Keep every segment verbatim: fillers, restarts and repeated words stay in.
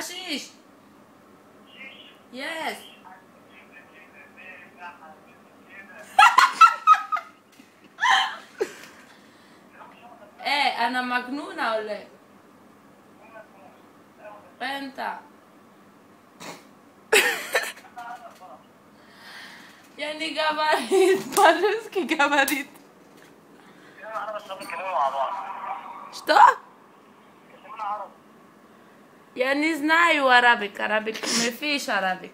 حشيش. يس. ايه انا مجنونة ولا ايه؟ انت يعني جباريت по-русски говорит. Что? Я не знаю арабик. Арабик. ما فيش арабик.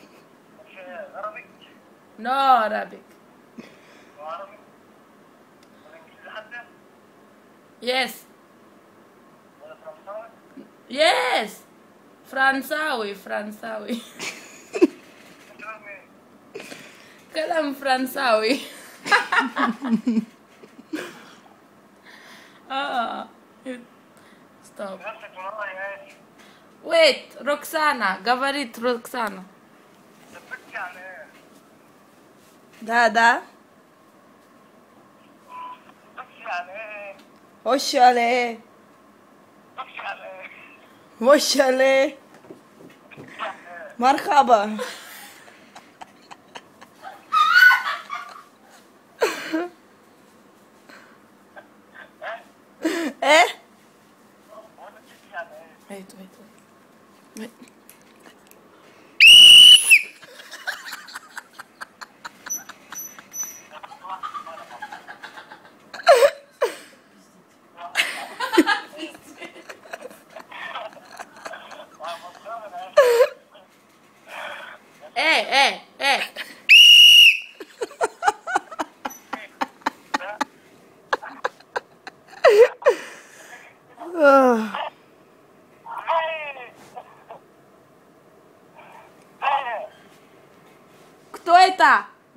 No Arabic. Yes. Yes. فرنساوي فرنساوي. كلام فرنساوي. اه stop. Wait, Roxana. говорит Roxana. Да, да. وش عليه؟ وش عليه؟ مرحبا. ايه؟ wait wait wait. ايه ايه ايه. Кто это?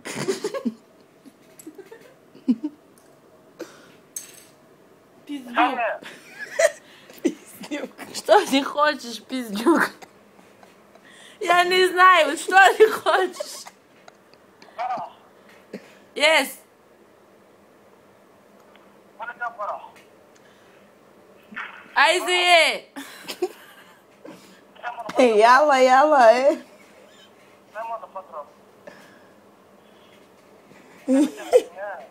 Пиздюк. Пиздюк. Что ты хочешь, пиздюк? Я не знаю, что ты хочешь. Yes. عايز ايه؟ يلا يلا ايه. لا